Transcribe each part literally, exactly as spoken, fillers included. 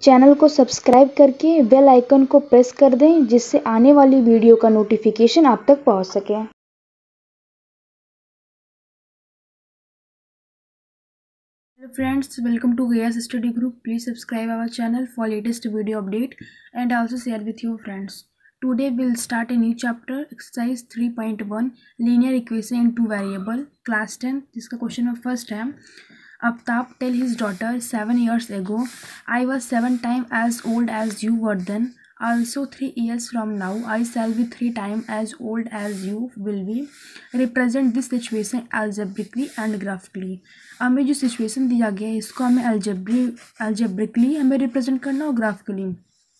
Channel को subscribe करके bell icon को प्रेस कर दें जिससे आने वाली वीडियो का नोटिफिकेशन आप तक पहुंच सके। Hello friends, welcome to Gayas Study Group. Please subscribe our channel for latest video update and also share with your friends. Today we'll start a new chapter, exercise three point one, linear equation in two variable, class ten. जिसका question में first है, Aftab tell his daughter seven years ago, I was seven times as old as you were then. Also three years from now, I shall be three times as old as you will be. Represent this situation algebraically and graphically. हमें जो situation दिया गया है इसको हमें algebra algebraically हमें represent करना और ग्राफिकली।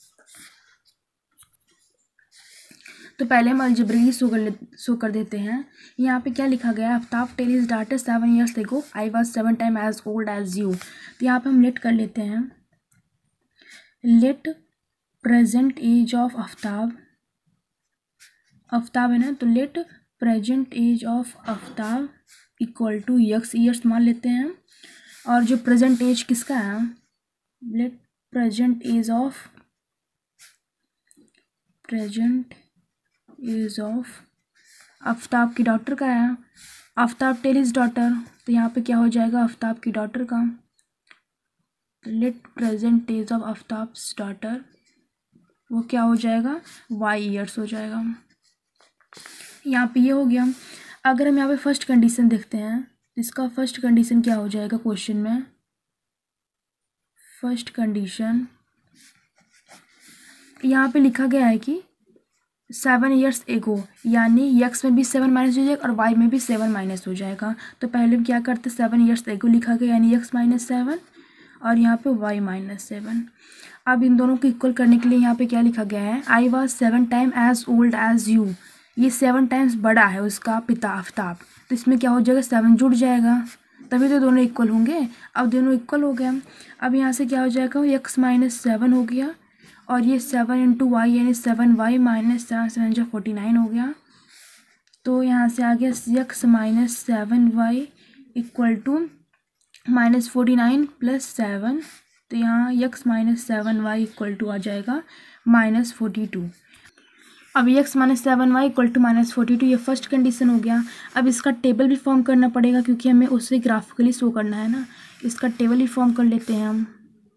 तो पहले हम अलजेब्रिकली शो कर शो कर देते हैं। यहाँ पे क्या लिखा गया है, Aftab tell his daughter seven years ago I was seven time as old as you. तो यहाँ पे हम लेट कर लेते हैं, let present age of Aftab, Aftab है ना, तो let present age of Aftab equal to x, years मान लेते हैं। और जो प्रेजेंट एज किसका है, let present age of present age of Aftab की डॉटर का है, आफ्ताब टेल हिज डॉटर, तो यहाँ पे क्या हो जाएगा आफ्ताब की डॉटर का, let present age of Aftab's daughter, वो क्या हो जाएगा वाई ईयर्स हो जाएगा। यहाँ पे ये हो गया। अगर हम यहाँ पे फर्स्ट कंडीशन देखते हैं, इसका फर्स्ट कंडीशन क्या हो जाएगा क्वेश्चन में, फर्स्ट कंडीशन यहाँ पे लिखा गया है कि सेवन ईयर्स एगो, यानी यक्स में भी सेवन माइनस हो जाएगा और वाई में भी सेवन माइनस हो जाएगा। तो पहले हम क्या करते, सेवन ईयर्स एगो लिखा गया यानी यक्स माइनस सेवन और यहाँ पे वाई माइनस सेवन। अब इन दोनों को इक्वल करने के लिए यहाँ पे क्या लिखा गया है, I was seven time as old as you, ये सेवन टाइम्स बड़ा है उसका पिता आफ्ताब, तो इसमें क्या हो जाएगा सेवन जुड़ जाएगा, तभी तो दोनों इक्वल होंगे। अब दोनों इक्वल हो गया। अब यहाँ से क्या हो जाएगा, यक्स माइनस सेवन हो गया और ये सेवन इंटू वाई यानी seven y minus seven seven जो फोर्टी नाइन हो गया। तो यहाँ से आ गया x minus seven y equal to minus forty nine plus seven, तो यहाँ x minus seven y equal to आ जाएगा माइनस फोर्टी टू। अब x minus seven y equal to minus forty two, ये फर्स्ट कंडीशन हो गया। अब इसका टेबल भी फॉर्म करना पड़ेगा क्योंकि हमें उसे ग्राफिकली शो करना है ना, इसका टेबल ही फॉर्म कर लेते हैं हम।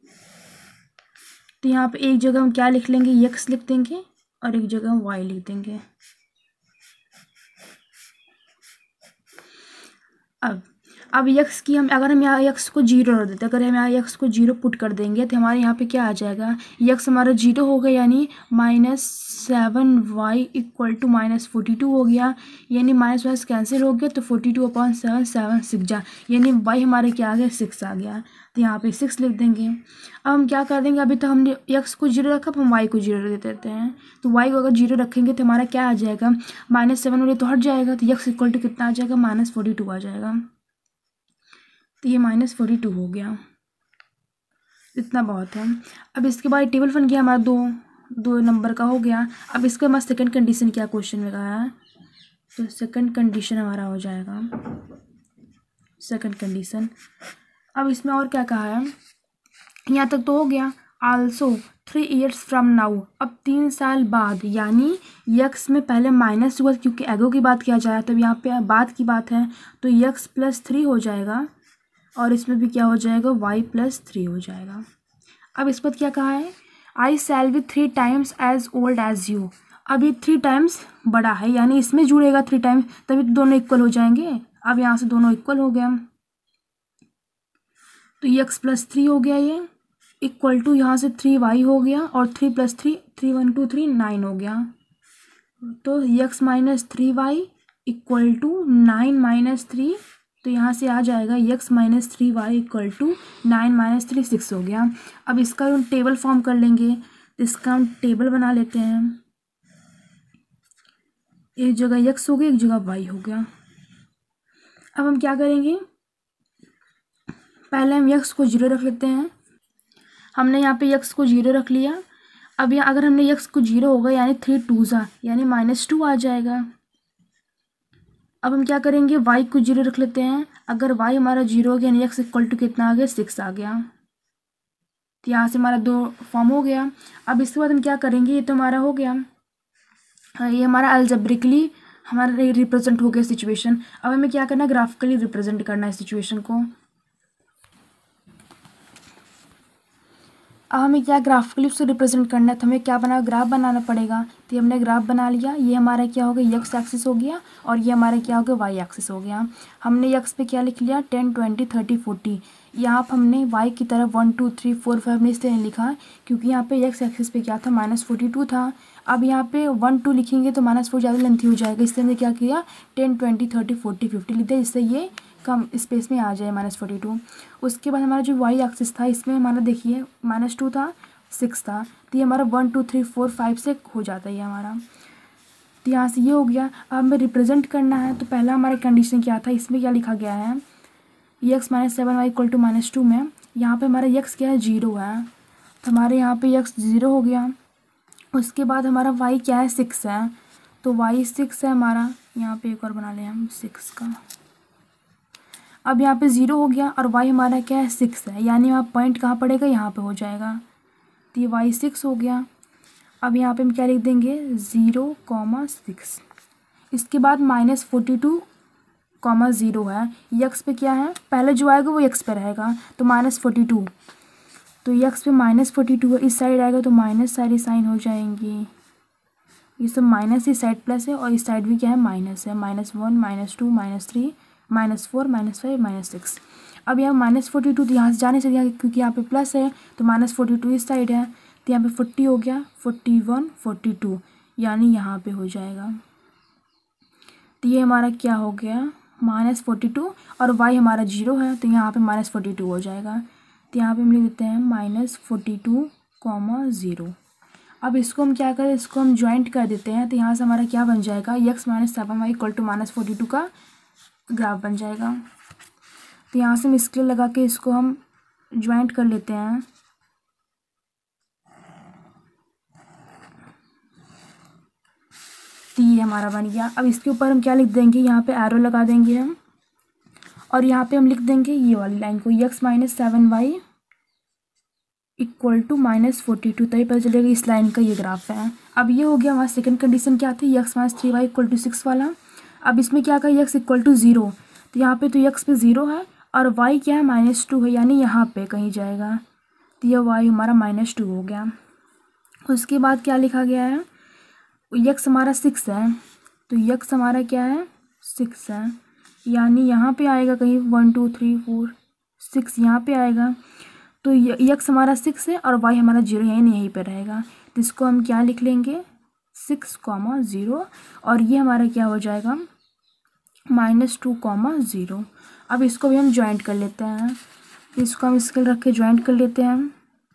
तो यहाँ पे एक जगह हम क्या लिख लेंगे, यक्स लिख देंगे और एक जगह हम वाई लिख देंगे। अब अब यक्स की हम अगर हम यहाँ यक्स को जीरो रख देते, अगर हम यहाँ यक्स को जीरो पुट कर देंगे तो हमारे यहाँ पे क्या आ जाएगा, यक्स हमारा जीरो हो गया यानी minus seven y equal to minus forty two हो गया, यानी माइनस माइनस कैंसिल हो गया तो forty two upon seven seven six जा, यानी वाई हमारे क्या आ गया सिक्स आ गया, तो यहाँ पे सिक्स लिख देंगे। अब हम क्या कर देंगे, अभी तो हमने यक्स को जीरो रखा, अब हम वाई को जीरो दे देते हैं। तो वाई को अगर जीरो रखेंगे तो हमारा क्या आ जाएगा, माइनस सेवन वाले तो हट जाएगा, तो यक्स इक्वल टू कितना आ जाएगा माइनस फोर्टी टू आ जाएगा। तो ये माइनस फोर्टी टू हो गया, इतना बहुत है। अब इसके बाद टेबल बन गया हमारा दो दो नंबर का हो गया। अब इसके बाद सेकंड कंडीशन क्या क्वेश्चन में कहा है, तो सेकंड कंडीशन हमारा हो जाएगा सेकंड कंडीशन। अब इसमें और क्या कहा है, यहाँ तक तो हो गया। Also three years from now, अब तीन साल बाद, यानी यक्स में पहले माइनस हुआ क्योंकि एगो की बात किया जाए, तब यहाँ पे बाद की बात है तो यक्स प्लस थ्री हो जाएगा और इसमें भी क्या हो जाएगा वाई प्लस थ्री हो जाएगा। अब इस पर क्या कहा है, I shall be three times as old as you, अब ये थ्री टाइम्स बड़ा है यानी इसमें जुड़ेगा थ्री टाइम्स, तभी तो दोनों इक्वल हो जाएंगे। अब यहाँ से दोनों इक्वल हो गया तो यक्स प्लस थ्री हो गया, ये इक्वल टू यहाँ से थ्री वाई हो गया और three plus three three one two three nine हो गया, तो x minus three y equal to nine minus three, तो यहाँ से आ जाएगा x minus three y equal to nine minus three six हो गया। अब इसका हम टेबल फॉर्म कर लेंगे, तो इसका हम टेबल बना लेते हैं। एक जगह यक्स हो गया, एक जगह वाई हो गया। अब हम क्या करेंगे, पहले हम यक्स को जीरो रख लेते हैं। हमने यहाँ पे यक्स को जीरो रख लिया। अब यहाँ अगर हमने यक्स को जीरो होगा यानी थ्री टू ज़ा यानी माइनस टू आ जाएगा। अब हम क्या करेंगे, वाई को जीरो रख लेते हैं। अगर वाई हमारा जीरो हो गया यानी एक्स इक्वल टू कितना आ गया सिक्स आ गया। तो यहाँ से हमारा दो फॉर्म हो गया। अब इसके बाद हम क्या करेंगे, ये तो हमारा हो गया, ये हमारा अलजेब्रिकली हमारा रिप्रेजेंट हो गया सिचुएशन। अब हमें क्या करना है, ग्राफिकली रिप्रेजेंट करना है सिचुएशन को। अब हमें क्या ग्राफिकली उसको रिप्रेजेंट करना है, तो हमें क्या बना ग्राफ बनाना पड़ेगा। तो ये हमने ग्राफ बना लिया, ये हमारा क्या हो गया एक्स एक्सिस हो गया, और ये हमारा क्या हो गया वाई एक्सिस हो गया। हमने एक्स पे क्या लिख लिया टेन ट्वेंटी थर्टी फोर्टी। यहाँ पर हमने वाई की तरफ one two three four five हमने इसलिए नहीं लिखा क्योंकि यहाँ पे एक्स एक्सिस पे क्या था माइनस फोर्टी टू था। अब यहाँ पे वन टू लिखेंगे तो माइनस फोर ज़्यादा लेंथी हो जाएगा, इसलिए हमने क्या किया ten twenty thirty forty fifty लिख दिया, इससे ये कम स्पेस में आ जाए माइनस फोर्टी टू। उसके बाद हमारा जो वाई एक्सिस था इसमें हमारा देखिए माइनस टू था सिक्स था, तो ये हमारा one two three four five से हो जाता है ये हमारा। तो यहाँ से ये हो गया। अब हमें रिप्रेजेंट करना है, तो पहला हमारा कंडीशन क्या था, इसमें क्या लिखा गया है x minus seven y equal to minus two में यहाँ पे हमारा एक्स क्या है जीरो है, तो हमारे यहाँ पे एक्स जीरो हो गया। उसके बाद हमारा वाई क्या है सिक्स है, तो वाई सिक्स है हमारा, यहाँ पे एक और बना लें हम सिक्स का। अब यहाँ पे ज़ीरो हो गया और वाई हमारा क्या है सिक्स है, यानी वहाँ पॉइंट कहाँ पड़ेगा यहाँ पे हो जाएगा, तो ये वाई सिक्स हो गया। अब यहाँ पे हम क्या लिख देंगे ज़ीरो कॉमा सिक्स। इसके बाद minus forty two comma zero है, यक्स पे क्या है पहले जो आएगा वो यक्स पे रहेगा, तो माइनस फोर्टी टू, तो यक्स पे माइनस फोर्टी टू इस साइड आएगा तो माइनस सारी साइन हो जाएंगी, ये सब माइनस इस साइड प्लस है और इस साइड भी क्या है माइनस है, minus one minus two minus three minus four minus five minus six. अब यहाँ माइनस फोर्टी टू तो यहाँ से जाने से यहाँ क्योंकि यहाँ पे प्लस है तो माइनस फोर्टी टू इस साइड है, तो यहाँ पे फोर्टी हो गया फोर्टी वन फोर्टी टू, यानी यहाँ पे हो जाएगा। तो ये हमारा क्या हो गया माइनस फोर्टी टू और वाई हमारा जीरो है, तो यहाँ पे माइनस फोर्टी टू हो जाएगा। तो यहाँ पे हम लिख देते हैं minus forty two comma zero. अब इसको हम क्या करें, इसको हम ज्वाइंट कर देते हैं, तो यहाँ से हमारा क्या बन जाएगा x minus seven y equal to minus forty two का ग्राफ बन जाएगा। तो यहाँ से हम स्केल लगा के इसको हम ज्वाइंट कर लेते हैं। तो ये हमारा बन गया। अब इसके ऊपर हम क्या लिख देंगे, यहाँ पे एरो लगा देंगे हम, और यहाँ पे हम लिख देंगे ये वाली लाइन को x minus seven y equal to minus forty two, तभी पता चलेगा इस लाइन का ये ग्राफ है। अब ये हो गया हमारा सेकंड कंडीशन क्या थी x minus three y equal to six वाला। अब इसमें क्या कहा एक्स इक्वल टू ज़ीरो, तो यहाँ पे तो एक्स पे ज़ीरो है और वाई क्या है माइनस टू है, यानी यहाँ पे कहीं जाएगा, तो यह वाई हमारा माइनस टू हो गया। उसके बाद क्या लिखा गया है एक्स हमारा सिक्स है, तो एक्स हमारा क्या है सिक्स है, यानी यहाँ पे आएगा कहीं one two three four six यहाँ पे आएगा, तो एक्स हमारा सिक्स है और वाई हमारा जीरो यानी यहीं पे रहेगा। तो इसको हम क्या लिख लेंगे सिक्स कॉमा ज़ीरो, और ये हमारा क्या हो जाएगा माइनस टू कॉमा ज़ीरो। अब इसको भी हम ज्वाइंट कर लेते हैं, इसको हम स्केल रख के ज्वाइंट कर लेते हैं।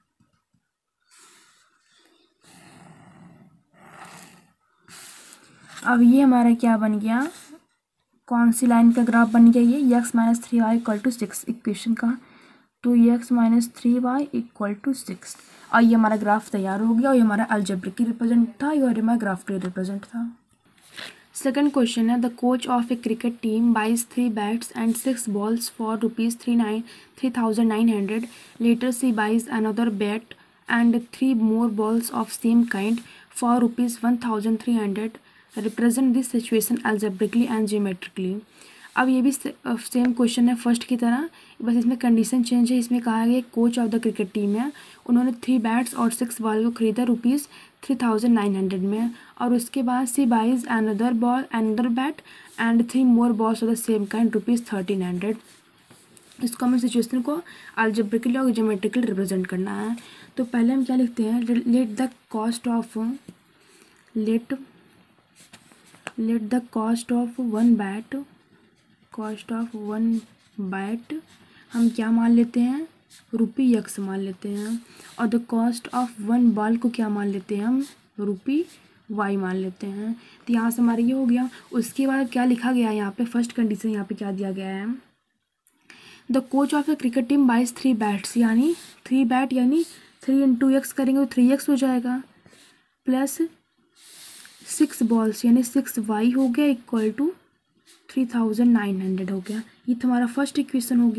अब ये हमारा क्या बन गया, कौन सी लाइन का ग्राफ बन गया ये x minus three y equal to six equation का, तो x minus three y equal to six, और ये हमारा ग्राफ तैयार हो गया। और ये हमारा अलजेब्रिक रिप्रेजेंट था और हमारा ग्राफ का रिप्रेजेंट था। सेकंड क्वेश्चन है the coach of a cricket team buys three bats and six balls for rupees three nine three thousand nine hundred later she buys another bat and three more balls of same kind for rupees one thousand three hundred represent this situation algebraically and geometrically. अब ये भी same question है first की तरह, बस इसमें condition change है। इसमें कहा गया coach of the cricket team है, उन्होंने थ्री बैट्स और सिक्स बॉल को खरीदा rupees three thousand nine hundred में, और उसके बाद she buys another ball another bat and three more balls of the same kind rupees thirteen hundred. इसको हमें सिचुएशन को अलजेब्रिकली और ज्योमेट्रिकली रिप्रेजेंट करना है। तो पहले हम क्या लिखते हैं let the cost of let let the cost of one bat cost of one bat हम क्या मान लेते हैं रुपी एक्स मान लेते हैं, और the cost of one ball को क्या मान लेते हैं हम रुपी वाई मान लेते हैं। तो यहाँ से हमारा ये हो गया। उसके बाद क्या लिखा गया है यहाँ पे फर्स्ट कंडीशन यहाँ पे क्या दिया गया है the coach of the cricket team buys three bats, यानी थ्री बैट यानी थ्री इंटू एक्स करेंगे तो थ्री एक्स हो जाएगा, प्लस सिक्स बॉल्स यानी सिक्स वाई हो गया equal to three thousand nine hundred हो गया। ये तो हमारा फर्स्ट इक्वेशन हो गया।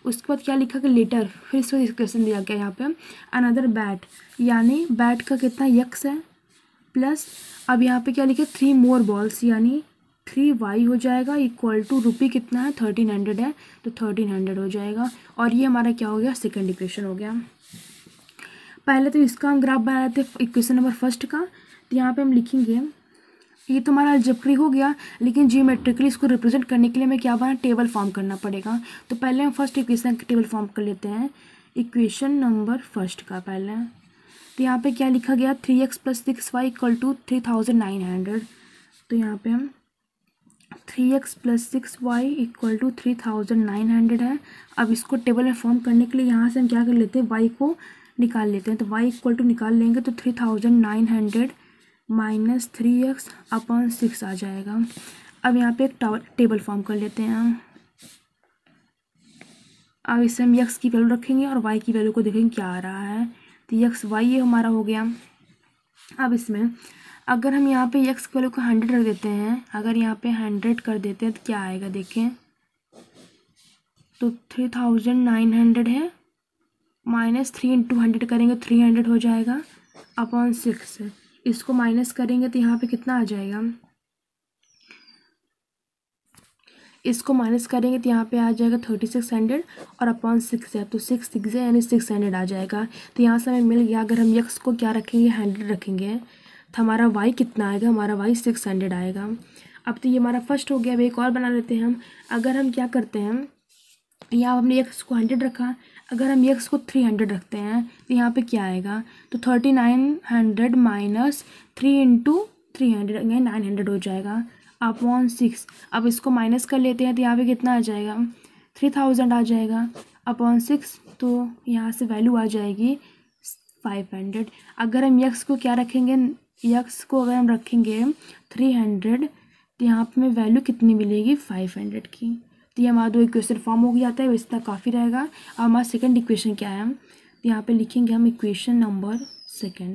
उसके बाद क्या लिखा कि लेटर, फिर इसको इक्वेशन दिया गया यहाँ पे अनदर बैट, यानी बैट का कितना यक्स है प्लस अब यहाँ पे क्या लिखे थ्री मोर बॉल्स यानी थ्री वाई हो जाएगा इक्वल टू रुपी कितना है थर्टीन हंड्रेड है तो थर्टीन हंड्रेड हो जाएगा। और ये हमारा क्या हो गया सेकेंड इक्वेशन हो गया। पहले तो इसका हम ग्राफ बना लेते हैं इक्वेशन नंबर फर्स्ट का। तो यहाँ पे हम लिखेंगे ये तो हमारा अलजेब्रिक हो गया, लेकिन जियोमेट्रिकली इसको रिप्रेजेंट करने के लिए हमें क्या बना टेबल फॉर्म करना पड़ेगा। तो पहले हम फर्स्ट इक्वेशन का टेबल फॉर्म कर लेते हैं, इक्वेशन नंबर फर्स्ट का पहले। तो यहाँ पे क्या लिखा गया three x plus six y equal to three thousand nine hundred. तो यहाँ पे हम three x plus six y equal to three thousand nine hundred है। अब इसको टेबल में फॉर्म करने के लिए यहाँ से हम क्या कर लेते हैं वाई को निकाल लेते हैं। तो वाई इक्वल टू निकाल लेंगे तो three thousand nine hundred minus three x upon six आ जाएगा। अब यहाँ पे एक टेबल फॉर्म कर लेते हैं हम। अब इससे हम यक्स की वैल्यू रखेंगे और वाई की वैल्यू को देखेंगे क्या आ रहा है। तो यक्स वाई ये हमारा हो गया। अब इसमें अगर हम यहाँ पे यक्स की वैल्यू को हंड्रेड रख देते हैं, अगर यहाँ पे हंड्रेड कर देते हैं तो क्या आएगा देखें। तो थ्री थाउजेंड नाइन हंड्रेड है माइनस थ्री इंटू हंड्रेड करेंगे थ्री हंड्रेड हो जाएगा अपॉन सिक्स। इसको माइनस करेंगे तो यहाँ पे कितना आ जाएगा, इसको माइनस करेंगे तो यहाँ पे आ जाएगा थर्टी सिक्स हंड्रेड और अपॉन सिक्स है तो सिक्स सिक्स है यानी सिक्स हंड्रेड आ जाएगा। तो यहाँ से हमें मिल गया। अगर हम यक्स को क्या रखेंगे हंड्रेड रखेंगे तो हमारा वाई कितना आएगा, हमारा वाई सिक्स हंड्रेड आएगा। अब तो ये हमारा फर्स्ट हो गया। अब एक और बना लेते हैं हम। अगर हम क्या करते हैं यहाँ हमने यक्स को हंड्रेड रखा, अगर हम यक्स को थ्री हंड्रेड रखते हैं तो यहाँ पे क्या आएगा, तो thirty nine hundred minus three into three hundred nine hundred हो जाएगा अपॉन सिक्स। अब इसको माइनस कर लेते हैं तो यहाँ पे कितना आ जाएगा, थ्री थाउजेंड आ जाएगा अपॉन सिक्स। तो यहाँ से वैल्यू आ जाएगी फाइव हंड्रेड। अगर हम यक्स को क्या रखेंगे, यक्स को अगर हम रखेंगे थ्री हंड्रेड तो यहाँ पे हमें वैल्यू कितनी मिलेगी फाइव हंड्रेड की। तो ये हमारा दो इक्वेशन फॉर्म हो जाता है, इतना काफ़ी रहेगा। अब हमारा सेकंड इक्वेशन क्या है, तो यहाँ पे लिखेंगे हम इक्वेशन नंबर सेकंड।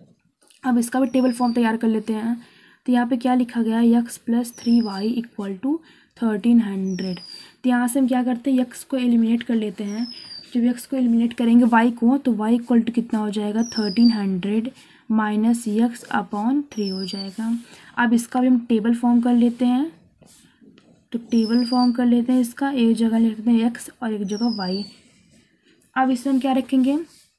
अब इसका भी टेबल फॉर्म तैयार कर लेते हैं। तो यहाँ पे क्या लिखा गया है x plus three y equal to thirteen hundred. तो यहाँ से हम क्या करते हैं यक्स को एलिमिनेट कर लेते हैं। जब यक्स को एलिमिनेट करेंगे वाई को तो वाई इक्वल टू कितना हो जाएगा thirteen hundred minus x upon three हो जाएगा। अब इसका भी हम टेबल फॉर्म कर लेते हैं। तो टेबल फॉर्म कर लेते हैं इसका, एक जगह लिख देते हैं एक्स और एक जगह वाई। अब इसमें हम क्या रखेंगे,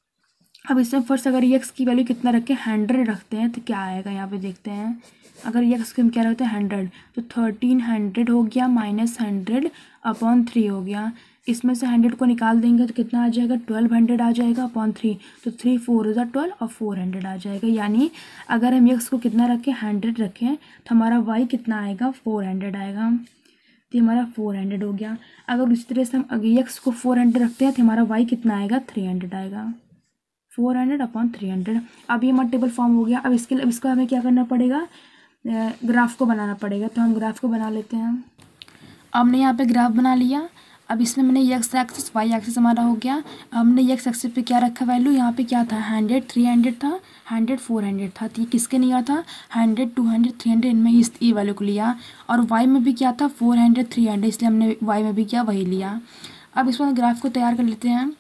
अब इसमें फर्स्ट अगर एक्स की वैल्यू कितना रखें हंड्रेड रखते हैं तो क्या आएगा यहाँ पे देखते हैं। अगर एक्स को हम क्या रखते हैं हंड्रेड तो थर्टीन हंड्रेड हो गया माइनस हंड्रेड अपॉन थ्री हो गया। इसमें से हंड्रेड को निकाल देंगे तो कितना आ जाएगा ट्वेल्व हंड्रेड आ जाएगा अपॉन थ्री। तो थ्री फोर हो जाए ट्वेल्व और फोर हंड्रेड आ जाएगा। यानी अगर हम एक्स को कितना रखें हंड्रेड रखें तो हमारा वाई कितना आएगा फोर हंड्रेड आएगा। तो हमारा फोर हंड्रेड हो गया। अगर उस तरह से हम अगर एक्स को फोर हंड्रेड रखते हैं तो हमारा वाई कितना आएगा थ्री हंड्रेड आएगा, four hundred upon three hundred. अब ये हमारा टेबल फॉर्म हो गया। अब इसके लिए इसका हमें क्या करना पड़ेगा, ग्राफ को बनाना पड़ेगा। तो हम ग्राफ को बना लेते हैं। अब हमने यहाँ पे ग्राफ बना लिया। अब इसमें मैंने एक्स एक्सिस वाई एक्सिस हमारा हो गया। हमने एक्स एक्सिस पे क्या रखा वैल्यू, यहाँ पे क्या था हंड्रेड थ्री हंड्रेड था, हंड्रेड फोर हंड्रेड था। तो ये किसके लिया था hundred two hundred three hundred, इनमें इस ई वैल्यू को लिया। और वाई में भी क्या था फोर हंड्रेड थ्री हंड्रेड, इसलिए हमने वाई में भी क्या वही लिया। अब इसमें ग्राफ को तैयार कर लेते हैं।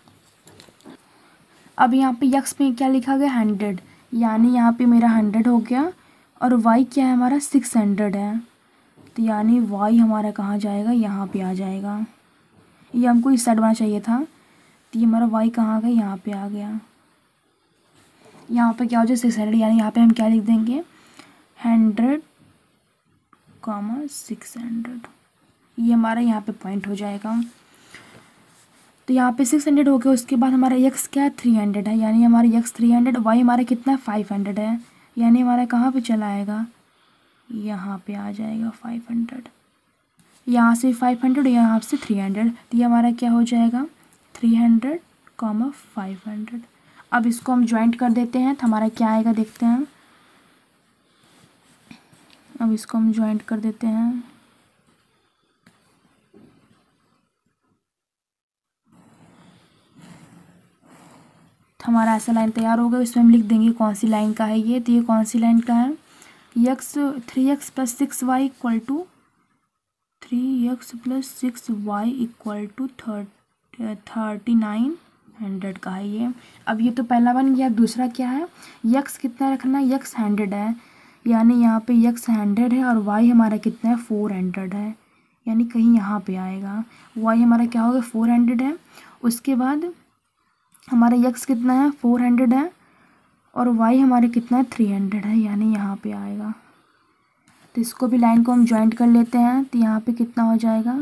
अब यहाँ पे यक्स में क्या लिखा गया हंड्रेड, यानी यहाँ पे मेरा हंड्रेड हो गया। और वाई क्या है हमारा सिक्स हंड्रेड है। तो यानी वाई हमारा कहाँ जाएगा, यहाँ पे आ जाएगा। ये हमको इस साइड बनना चाहिए था। तो ये हमारा वाई कहाँ आ गया, यहाँ पे आ गया। यहाँ पे क्या हो जाए सिक्स हंड्रेड, यानी यहाँ पे हम क्या लिख देंगे हंड्रेड कॉमा सिक्स हंड्रेड। ये हमारा यहाँ पे पॉइंट हो जाएगा। तो यहाँ पे सिक्स हंड्रेड हो गया। उसके बाद हमारा एक्स क्या है थ्री हंड्रेड है, यानी हमारा एक्स थ्री हंड्रेड, वाई हमारा कितना फाइव हंड्रेड है, यानी हमारा कहाँ पे चला आएगा यहाँ पे आ जाएगा फाइव हंड्रेड। यहाँ से फाइव हंड्रेड यहाँ से थ्री हंड्रेड। तो ये हमारा क्या हो जाएगा three hundred comma five hundred. अब इसको हम ज्वाइंट कर देते हैं तो हमारा क्या आएगा देखते हैं। अब इसको हम ज्वाइंट कर देते हैं। तो हमारा ऐसा लाइन तैयार हो गया। इसमें हम लिख देंगे कौन सी लाइन का है ये। तो ये कौन सी लाइन का है, x three x plus six y equal to three x plus six y equal to third thirty nine hundred का है ये। अब ये तो पहला बन गया। दूसरा क्या है, यक्स कितना रखना है, यक्स हंड्रेड है, यानी यहाँ पे यक्स हंड्रेड है और वाई हमारा कितना है, फोर हंड्रेड है, यानी कहीं यहाँ पे आएगा। वाई हमारा क्या होगा, फोर हंड्रेड है। उसके बाद हमारा यक्स कितना है, फोर हंड्रेड है, और वाई हमारे कितना है, थ्री हंड्रेड है, यानी यहाँ पे आएगा। तो इसको भी लाइन को हम ज्वाइंट कर लेते हैं, तो यहाँ पे कितना हो जाएगा,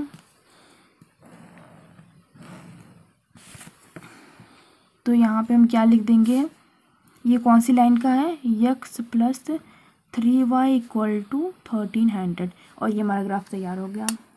तो यहाँ पे हम क्या लिख देंगे, ये कौन सी लाइन का है, x plus three y equal to thirteen hundred, और ये हमारा ग्राफ तैयार हो गया।